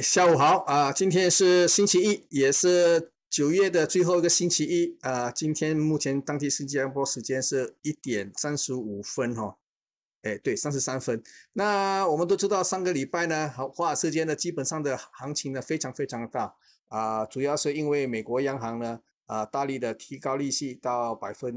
下午好今天是星期一，也是9月的最后一个星期一今天目前当地新加坡时间是1点35分对，33分。那我们都知道上个礼拜呢，华尔街呢基本上的行情呢非常非常的大主要是因为美国央行呢大力的提高利息到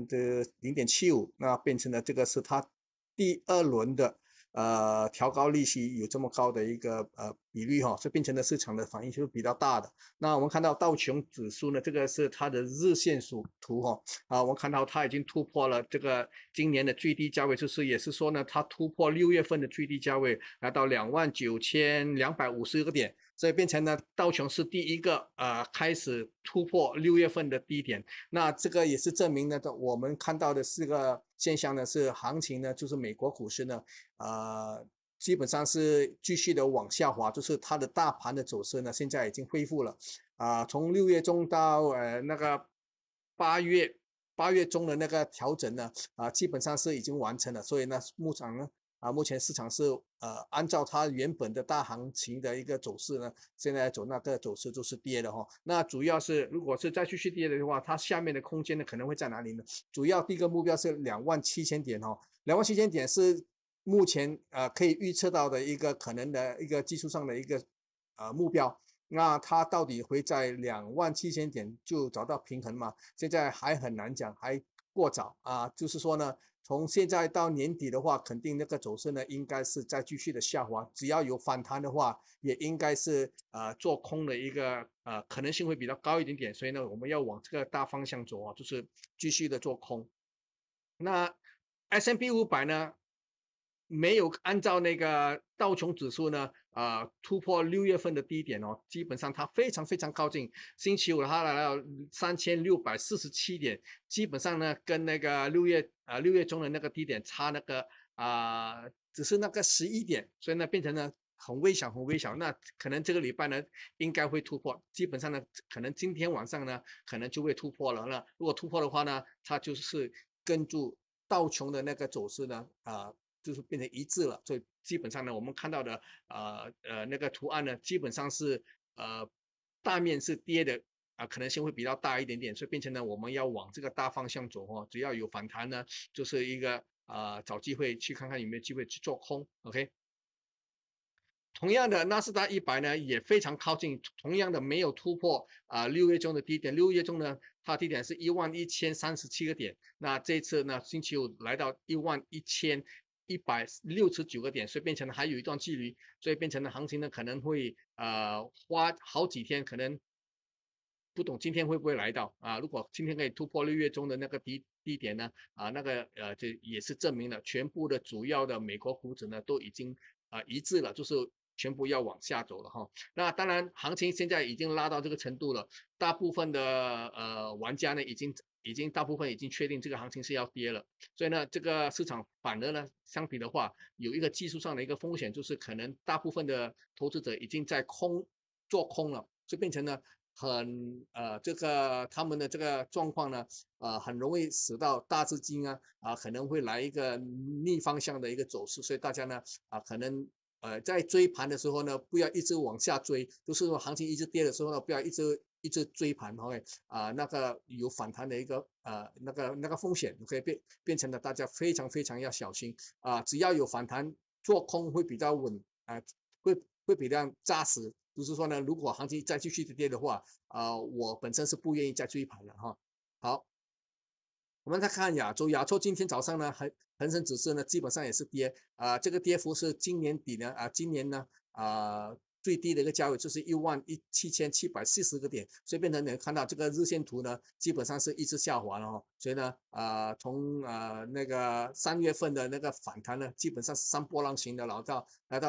0.75%，那变成了这个是它第2轮的调高利息有这么高的一个比率所以变成了市场的反应是比较大的。那我们看到道琼指数呢，这个是它的日线图我们看到它已经突破了这个今年的最低价位，就是也是说呢，它突破6月份的最低价位，来到29,250个点。所以变成了道琼是第一个开始突破6月份的低点，那这个也是证明呢，我们看到的是个现象呢，是行情呢，就是美国股市呢，基本上是继续的往下滑，就是它的大盘的走势呢，现在已经恢复了从6月中到那个8月中的那个调整呢，基本上是已经完成了，所以呢，目前市场是按照它原本的大行情的一个走势呢，现在走那个走势就是跌的那主要是如果是再继续跌的话，它下面的空间呢可能会在哪里呢？主要第一个目标是27000点27000点是目前可以预测到的一个可能的一个技术上的一个目标。那它到底会在27000点就找到平衡吗？现在还很难讲，还过早就是说呢，从现在到年底的话，肯定那个走势呢应该是再继续的下滑，只要有反弹的话，也应该是做空的一个可能性会比较高一点点，所以呢，我们要往这个大方向走就是继续的做空。那 S&P 500呢？没有按照那个道琼指数呢，突破6月份的低点基本上它非常非常靠近。星期五它来到3647点，基本上呢跟那个6月中的那个低点差那个只是那个11点，所以呢变成了很微小很微小。那可能这个礼拜呢应该会突破，基本上呢可能今天晚上呢可能就会突破了。那如果突破的话呢，它就是跟住道琼的那个走势呢就是变成一致了，所以基本上呢，我们看到的那个图案呢，基本上是大面是跌的可能性会比较大一点点，所以变成呢，我们要往这个大方向走只要有反弹呢，就是一个找机会去看看有没有机会去做空 ，OK。同样的，纳斯达100呢也非常靠近，同样的没有突破6月中的低点。6月中呢，它的低点是11037个点。那这次呢，星期五来到11169个点，所以变成了还有一段距离，所以变成了行情呢可能会花好几天，可能不懂今天会不会来到如果今天可以突破6月中的那个低点呢那个这也是证明了全部的主要的美国股指呢都已经一致了，就是全部要往下走了那当然，行情现在已经拉到这个程度了，大部分的玩家呢大部分已经确定这个行情是要跌了，所以呢，这个市场反而呢，相比的话，有一个技术上的一个风险，就是可能大部分的投资者已经在做空了，就变成了这个他们的这个状况呢，很容易使到大资金可能会来一个逆方向的一个走势，所以大家呢可能在追盘的时候呢，不要一直往下追，就是说行情一直跌的时候呢，不要一直追盘那个有反弹的一个那个风险，可以变成了大家非常非常要小心只要有反弹，做空会比较稳会比较扎实。就是说呢，如果行情再继续跌的话我本身是不愿意再追盘了好，我们再看亚洲，亚洲今天早上呢，恒生指数呢基本上也是跌这个跌幅是今年底呢今年呢最低的一个价位就是17740个点，所以变成你看到这个日线图呢，基本上是一直下滑了所以呢从那个3月份的那个反弹呢，基本上是3波浪形的，来到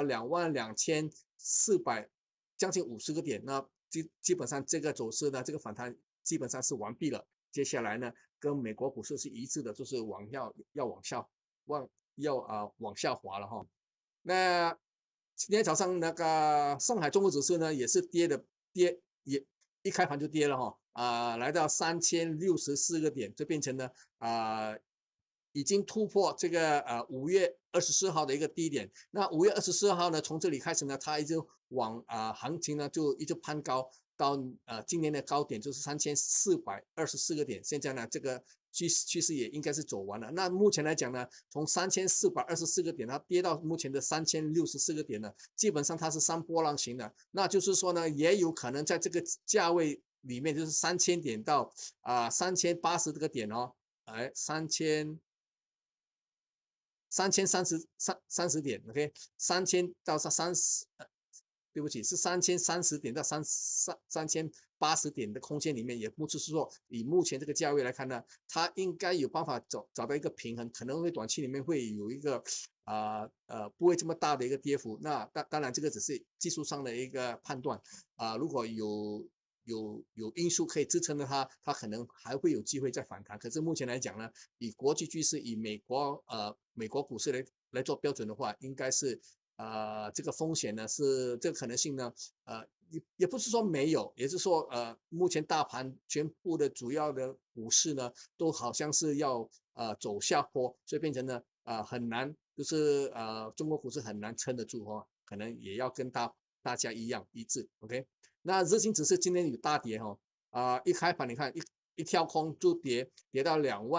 22400将近50个点，那基本上这个走势呢，这个反弹基本上是完毕了。接下来呢，跟美国股市是一致的，就是要往下滑了那今天早上那个上海综合指数呢，也是也一开盘就跌了来到3064个点，就变成了已经突破这个5月24号的一个低点。那5月24号呢，从这里开始呢，它一直往行情呢就一直攀高到今年的高点就是3424个点，现在呢这个趋势也应该是走完了。那目前来讲呢，从3424个点它跌到目前的3064个点呢，基本上它是上波浪形的。那就是说呢，也有可能在这个价位里面，就是3000点到3080这个点哦，3030点 ，OK， 3000到30，对不起，是3030点到3080点的空间里面，也不是说以目前这个价位来看呢，它应该有办法找到一个平衡，可能会短期里面会有一个不会这么大的一个跌幅。那当然这个只是技术上的一个判断如果有因素可以支撑的它可能还会有机会再反弹。可是目前来讲呢，以国际趋势，以美国股市来做标准的话，应该是这个风险呢是这个可能性呢也不是说没有，也是说目前大盘全部的主要的股市呢都好像是要走下坡，所以变成呢很难，就是中国股市很难撑得住可能也要跟大家一样一致 ，OK。那日经指数今天有大跌一开盘你看一跳空就跌到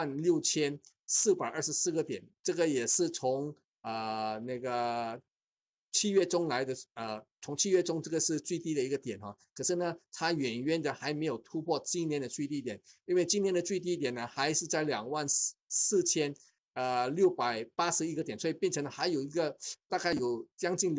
26424个点，这个也是从那个7月中来的从7月中这个是最低的一个点可是呢它远远的还没有突破今年的最低点，因为今年的最低点呢还是在24681个点，所以变成了还有一个大概有将近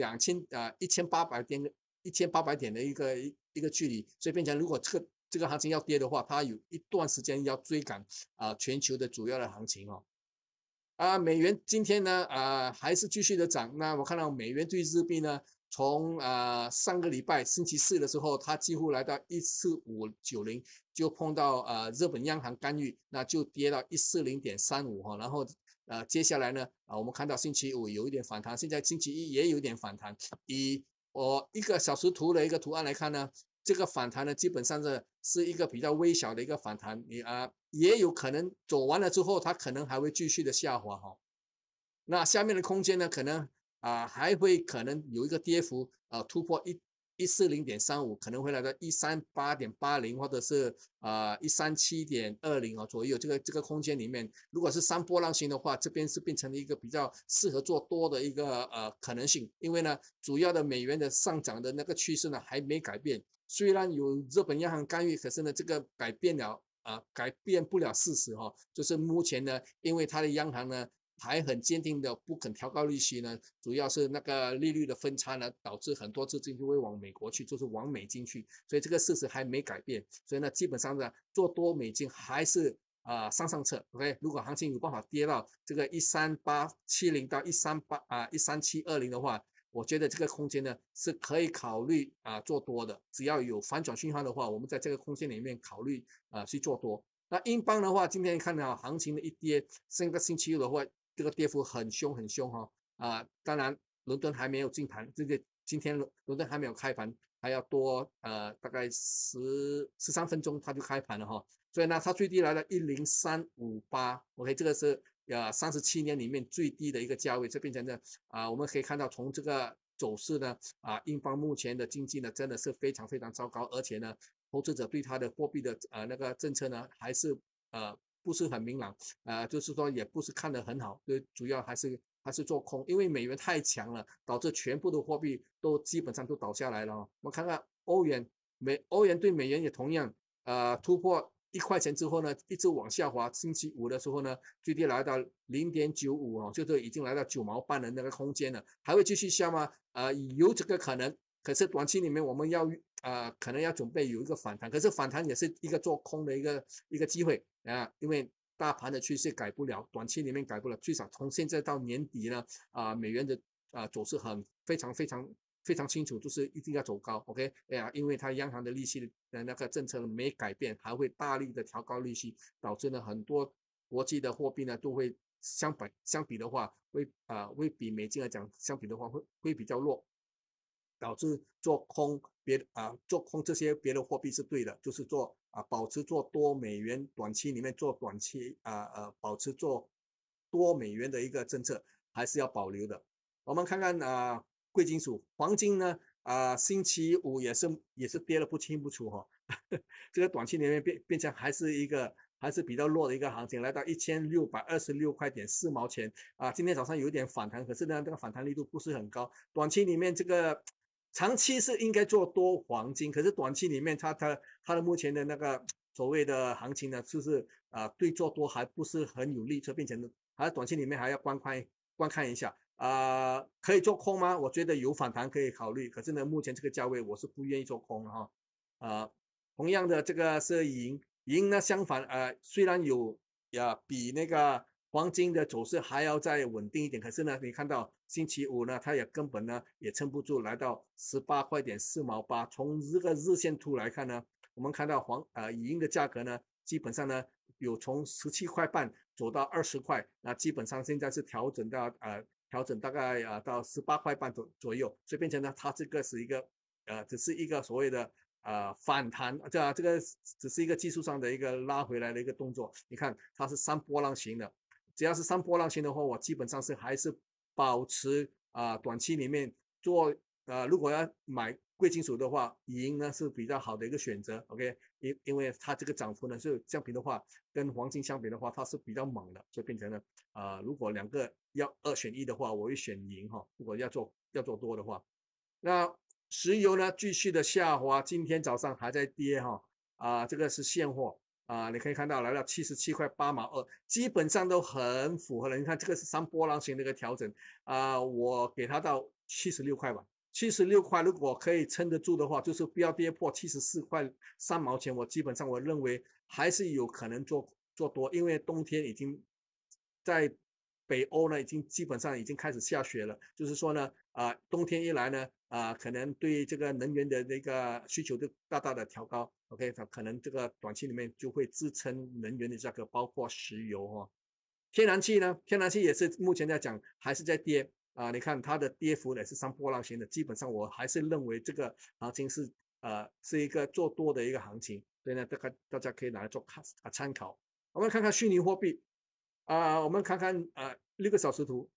1800点的一个距离，所以变成如果这个行情要跌的话，它有一段时间要追赶全球的主要的行情美元今天呢还是继续的涨。那我看到美元对日币呢，从上个礼拜星期四的时候，它几乎来到14590，就碰到日本央行干预，那就跌到140.35然后接下来呢我们看到星期五有一点反弹，现在星期一也有点反弹。以我一个小时图的一个图案来看呢，这个反弹呢基本上是一个比较微小的一个反弹，也有可能走完了之后，它可能还会继续的下滑那下面的空间呢，可能还会可能有一个跌幅突破140.35，可能会来到138.80或者是137.20左右，这个空间里面，如果是上波浪形的话，这边是变成了一个比较适合做多的一个可能性，因为呢，主要的美元的上涨的那个趋势呢还没改变，虽然有日本央行干预，可是呢这个改变不了事实就是目前呢，因为它的央行呢还很坚定的不肯调高利息呢，主要是那个利率的分差呢，导致很多资金就会往美国去，就是往美金去，所以这个事实还没改变，所以呢，基本上呢，做多美金还是上策 ，OK， 如果行情有办法跌到这个13870到13720的话，我觉得这个空间呢是可以考虑做多的，只要有反转讯号的话，我们在这个空间里面考虑去做多。那英镑的话，今天看到行情的一跌，上个星期六的话，这个跌幅很凶当然伦敦还没有进盘，今天伦敦还没有开盘，还要多大概13分钟它就开盘了所以呢它最低来了10358 ，OK， 这个是37年里面最低的一个价位，这变成了我们可以看到从这个走势呢英镑目前的经济呢真的是非常非常糟糕，而且呢投资者对它的货币的那个政策呢还是不是很明朗就是说也不是看得很好，主要还是做空，因为美元太强了，导致全部的货币都基本上都倒下来了我们看看欧元对美元也同样突破1块钱之后呢，一直往下滑。星期五的时候呢，最低来到0.95就是已经来到9毛半的那个空间了，还会继续下吗？有这个可能，可是短期里面我们要可能要准备有一个反弹，可是反弹也是一个做空的一个机会因为大盘的趋势改不了，短期里面改不了，最少从现在到年底呢美元的走势非常清楚，就是一定要走高 ，OK， 因为它央行的利息的那个政策没改变，还会大力的调高利息，导致呢很多国际的货币呢都会相比的话会比美金来讲相比的话会比较弱，导致做空这些别的货币是对的，就是保持做多美元，短期里面做短期保持做多美元的一个政策还是要保留的。我们看看贵金属黄金呢星期五也是跌了不清不楚哈、这个短期里面变成还是比较弱的一个行情，来到1626.4毛钱今天早上有一点反弹，可是呢，这个反弹力度不是很高。短期里面这个长期是应该做多黄金，可是短期里面它的目前的那个所谓的行情呢，就是对做多还不是很有利，所以变成还短期里面还要观看一下。可以做空吗？我觉得有反弹可以考虑，可是呢，目前这个价位我是不愿意做空了哈。同样的这个是银呢，相反虽然有比那个黄金的走势还要再稳定一点，可是呢，你看到星期五呢，它也根本呢也撑不住，来到18.4毛8。从这个日线图来看呢，我们看到银的价格呢，基本上呢有从17块半走到20块，那基本上现在是调整大概到18块半左右，所以变成呢，它这个是一个只是一个所谓的反弹，这个只是一个技术上的一个拉回来的一个动作。你看它是3波浪形的，只要是3波浪形的话，我基本上还是保持短期里面做如果要买贵金属的话，银呢是比较好的一个选择。OK，因为它这个涨幅呢是相比的话，跟黄金相比的话，它是比较猛的，所以变成了如果两个要2选1的话，我会选银哈。如果要做多的话，那石油呢继续的下滑，今天早上还在跌哈这个是现货你可以看到来到77.8毛2，基本上都很符合了。你看这个是3波浪形的一个调整我给它到76块吧。76块如果可以撑得住的话，就是不要跌破74.3毛钱，我基本上我认为还是有可能做多，因为冬天已经在北欧呢，基本上已经开始下雪了。就是说呢，冬天一来呢，可能对这个能源的那个需求就大大的调高。OK， 它可能这个短期里面就会支撑能源的价格，包括石油天然气呢，天然气也是目前在讲还是在跌你看它的跌幅也是3波浪形的，基本上我还是认为这个行情是一个做多的一个行情，所以呢，大家可以拿来做参考。我们看看虚拟货币我们看看6个小时图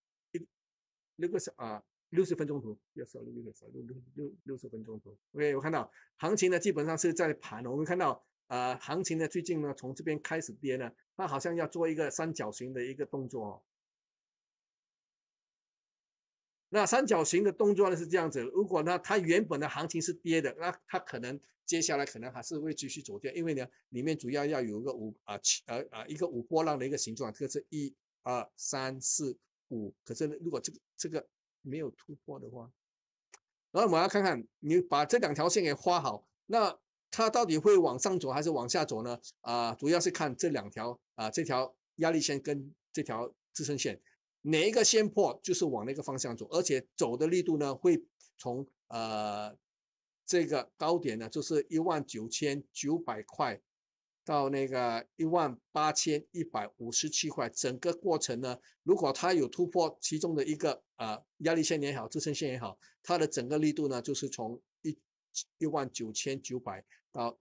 ，60分钟图，要少60分钟图。OK， 我看到行情呢基本上是在盘，我们看到行情呢最近呢从这边开始跌呢，它好像要做一个三角形的一个动作那三角形的动作呢是这样子，如果呢它原本的行情是跌的，那它可能接下来可能还是会继续走跌，因为呢里面主要要有一个一个5波浪的一个形状，这个是1、2、3、4、5，可是如果这个没有突破的话，然后我们要看看你把这2条线给画好，那它到底会往上走还是往下走呢？主要是看这2条这条压力线跟这条支撑线。哪一个先破就是往那个方向走，而且走的力度呢会从这个高点呢就是19900块到那个18157块，整个过程呢，如果它有突破其中的一个压力线也好，支撑线也好，它的整个力度呢就是从19900到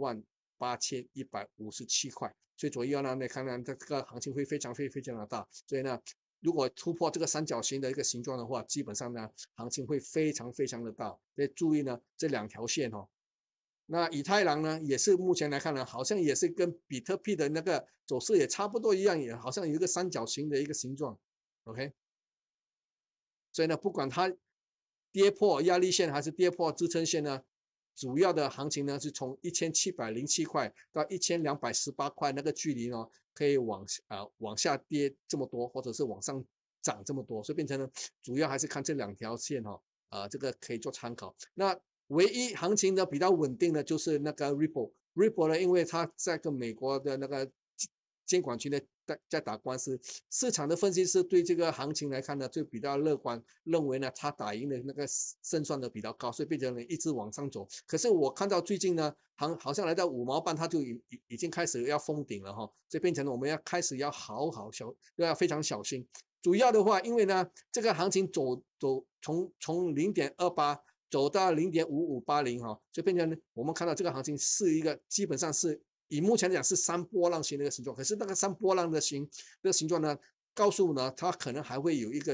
18157块，所以左右呢，你看看这个行情会非常的大，所以呢。如果突破这个三角形的一个形状的话，基本上呢，行情会非常的大。所以注意呢，这2条线那以太坊呢，也是目前来看呢，好像也是跟比特币的那个走势也差不多一样，也好像有一个三角形的一个形状。OK， 所以呢，不管它跌破压力线还是跌破支撑线呢，主要的行情呢是从1707块到1218块那个距离呢。可以往下跌这么多，或者是往上涨这么多，所以变成呢，主要还是看这2条线这个可以做参考。那唯一行情呢比较稳定的就是那个 Ripple 呢，因为它在跟美国的那个监管局呢在打官司，市场的分析师对这个行情来看呢就比较乐观，认为呢它打赢的那个胜算的比较高，所以变成一直往上走。可是我看到最近呢，好像来到5毛半，它就已经开始要封顶了所以变成了我们要开始要要非常小心。主要的话，因为呢这个行情从0.28走到0.5580所以变成我们看到这个行情是一个基本上是。以目前来讲是3波浪形的一个形状，可是那个3波浪的这个形状呢，告诉我呢，它可能还会有一个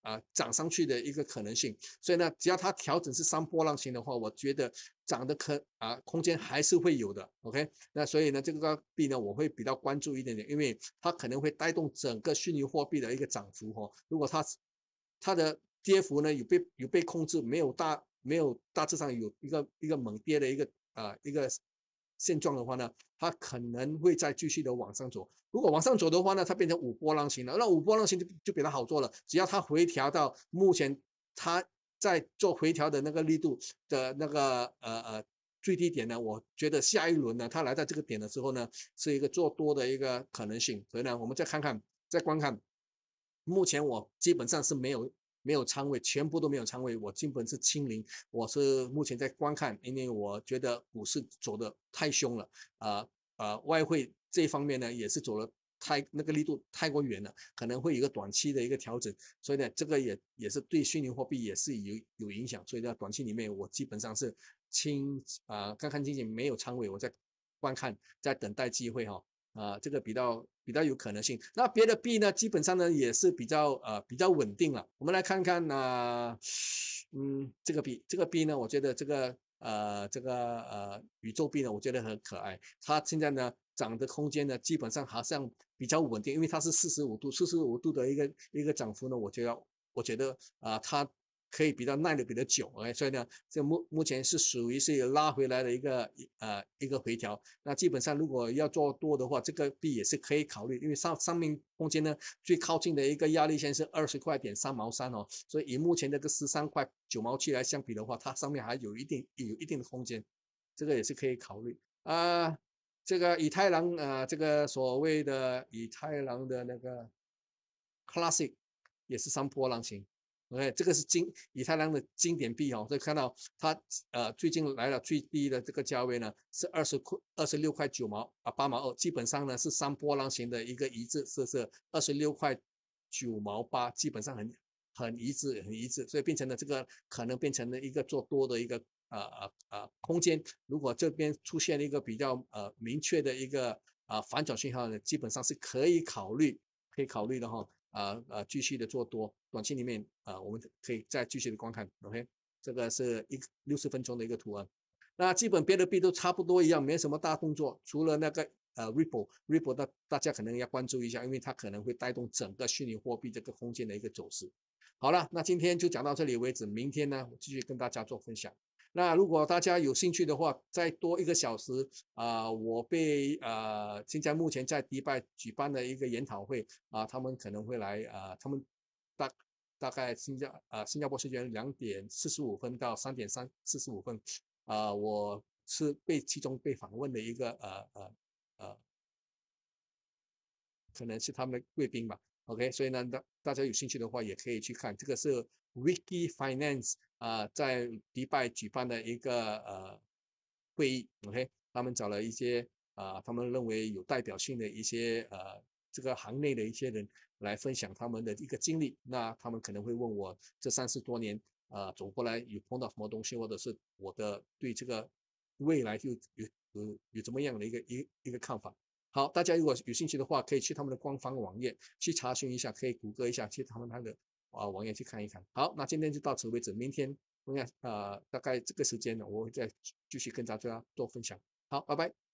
涨上去的一个可能性。所以呢，只要它调整是上波浪形的话，我觉得涨的空间还是会有的。OK， 那所以呢，这个币呢，我会比较关注一点点，因为它可能会带动整个虚拟货币的一个涨幅如果它的跌幅呢有被控制，没有大致上有一个猛跌的一个现状的话呢，它可能会再继续的往上走。如果往上走的话呢，它变成五波浪形了，那五波浪形就比较好做了，只要它回调到目前它在做回调的那个力度的那个最低点呢，我觉得下一轮呢，它来到这个点的时候呢，是一个做多的一个可能性。所以呢，我们再观看，目前我基本上是没有仓位，全部都没有仓位，我基本是清零。我是目前在观看，因为我觉得股市走的太凶了，外汇这一方面呢也是走了那个力度太过远了，可能会有一个短期的一个调整，所以呢，这个也是对虚拟货币也是有影响，所以在短期里面我基本上是干干净净没有仓位，我在观看，在等待机会这个比较有可能性。那别的币呢，基本上呢也是比较稳定了。我们来看看这个币呢，我觉得这个宇宙币呢，我觉得很可爱。它现在呢涨的空间呢，基本上好像比较稳定，因为它是45度的一个涨幅呢，我觉得它可以比较耐得比较久所以呢，这目前是属于是拉回来的一个回调。那基本上如果要做多的话，这个币也是可以考虑，因为上面空间呢最靠近的一个压力线是20块点3毛3所以以目前这个13块9毛7来相比的话，它上面还有一定的空间，这个也是可以考虑这个以太坊这个所谓的以太坊的那个 Classic 也是上波浪形。OK， 这个是以太坊的经典币所以看到它最近来了最低的这个价位呢是26块9毛8毛2，基本上呢是上波浪形的一个一致，是26块9毛8，基本上很一致，所以变成了这个可能变成了一个做多的一个空间。如果这边出现了一个比较明确的一个反转信号呢，基本上是可以考虑的继续的做多，短期里面我们可以再继续的观看 ，OK， 这个是60分钟的一个图案。那基本别的币都差不多一样，没什么大动作，除了那个Ripple 大家可能要关注一下，因为它可能会带动整个虚拟货币这个空间的一个走势。好了，那今天就讲到这里为止，明天呢我继续跟大家做分享。那如果大家有兴趣的话，再多1个小时我现在目前在迪拜举办的一个研讨会他们可能会来他们大概新加坡时间2点45分到3点45分我是其中被访问的一个可能是他们的贵宾吧。OK， 所以呢，大家有兴趣的话也可以去看，这个是 Wiki Finance 在迪拜举办的一个会议。OK， 他们找了一些他们认为有代表性的一些这个行内的一些人来分享他们的一个经历。那他们可能会问我这30多年走过来有碰到什么东西，或者是我的对这个未来有怎么样的一个看法。好，大家如果有兴趣的话，可以去他们的官方网页去查询一下，可以谷歌一下，去他们的网页去看一看。好，那今天就到此为止，明天大概这个时间呢，我会再继续跟大家做分享。好，拜拜。